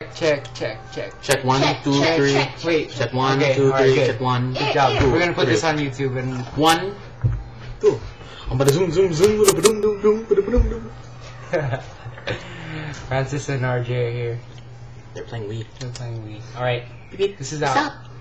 Check. Check 1, 2, 3. Wait. Check 1, Okay, 2, 3. alright, good. Check 1. Good job. 2, We're gonna put 3. this on YouTube and 1, 2. I'm gonna zoom. Francis and RJ are here. They're playing Wii. Alright. This is out.